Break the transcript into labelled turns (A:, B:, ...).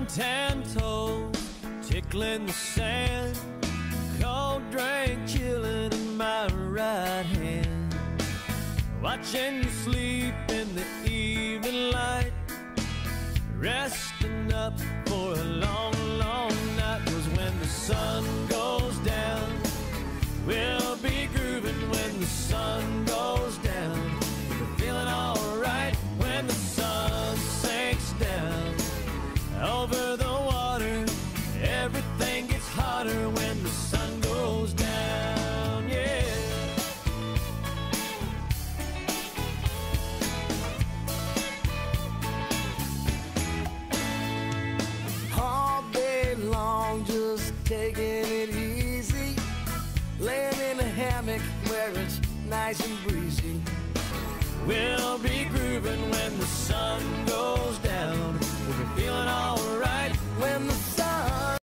A: suntan toes tickling the sand, cold drink chilling in my right hand, watching you sleep in the evening light, resting up for a long, long night. 'Cause when the sun goes down, we'll be grooving when the sun goes down. We're feeling alright when the sun sinks down over the water. Everything gets hotter when the sun goes down, yeah. All day long, just taking it easy, laying in a hammock where it's nice and breezy. We'll be grooving when the sun